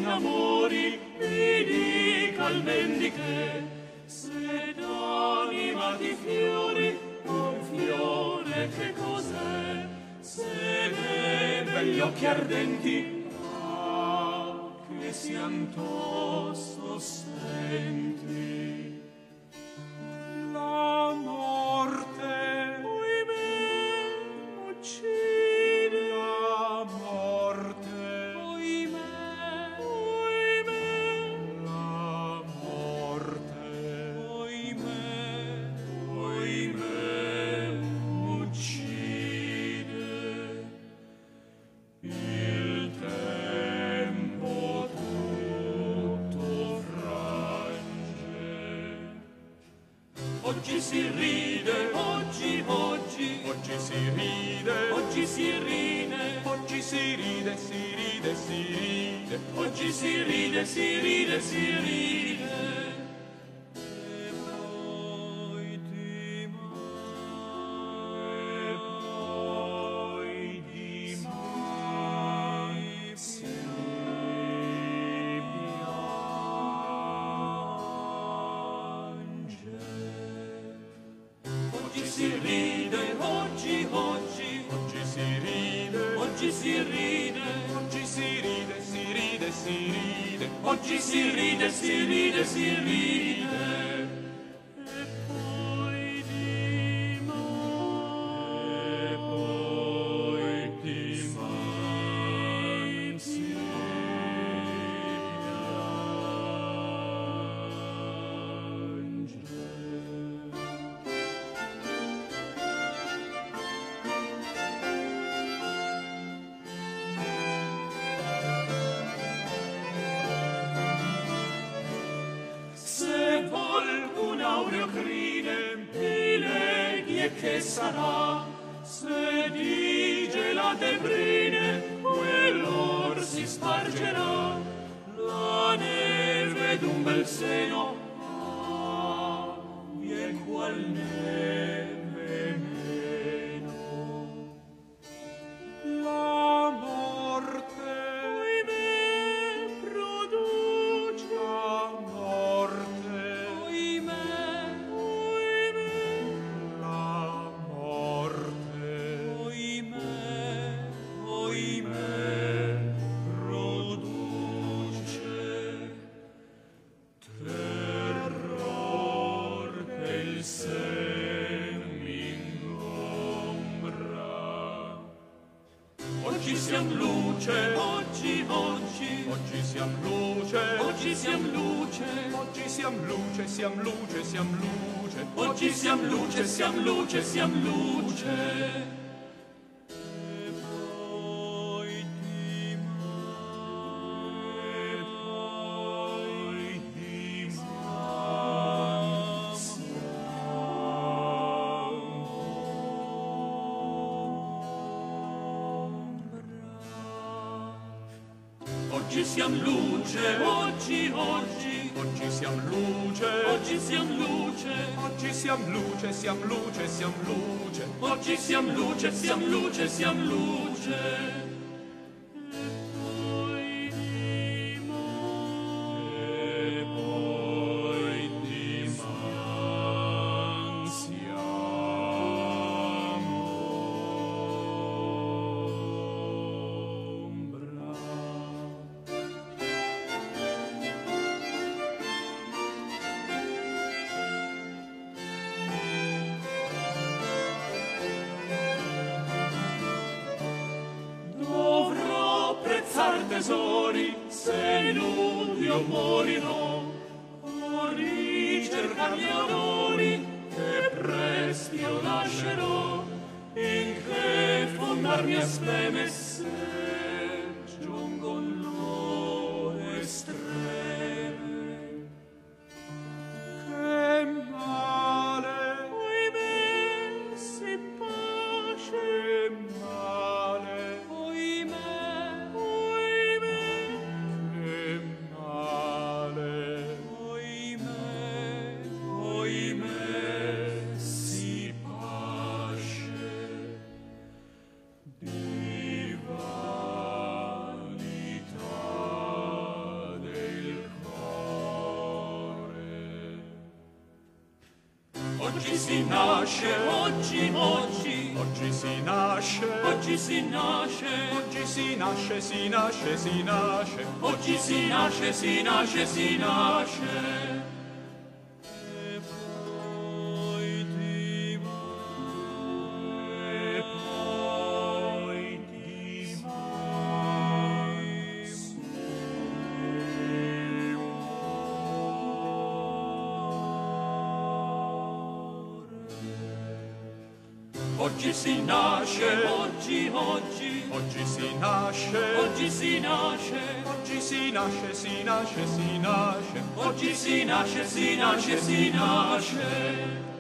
innamori, mi dica al mendiche, se d'anima ti fiori, un fiore che cos'è? Se ne begli occhi ardenti, che sian tosto spenti. La morte, oimè, uccide. La morte, oimè, oimè. La morte, oimè, oimè, uccide. Il tempo tutto frange. Oggi si ride, oggi si ride, oggi si ride, oggi si ride, si ride, si ride, oggi si ride, si ride, si ride. E poi dimai si piange. Oggi si ride, oggi si ride, oggi si ride, oggi si ride, si ride, si ride, oggi si ride, si ride, si ride. E poi dimai si piange. Se vol un aureo crine, mi leghi e che sarà? Se di gelate brine, quell'or si spargerà. La neve d'un bel seno, vien qual neve meno. La morte, oimè, produce. La morte, oimè, oimè. La morte, oimè, oimè, produce terror che il sen m'ingombra. Oggi siam luce, oggi siam luce, oggi siam luce, oggi siam luce, siam luce, siam luce, oggi siam luce, siam luce, siam luce. E poi oggi siam luce, oggi siam luce, oggi siam luce, oggi siam luce, siam luce, siam luce, oggi siam luce, siam luce, siam luce. E poi diman siam ombra. Dovrò prezzar tesori se non io morirò, o ricercarmi onori che presti io lascerò, in che fondarmi a speme se giungon l'ore estreme. Che male, oimè, si pace. Che male, oimè, oimè. Che male, oimè, oimè, si pace. Viva oggi si nasce, oggi si nasce, oggi si nasce, oggi si nasce, si nasce, si nasce, oggi si nasce, si nasce, si nasce. Oggi si nasce, oggi si nasce, oggi si nasce, oggi si nasce, si nasce, si nasce, oggi si nasce, si nasce, si nasce.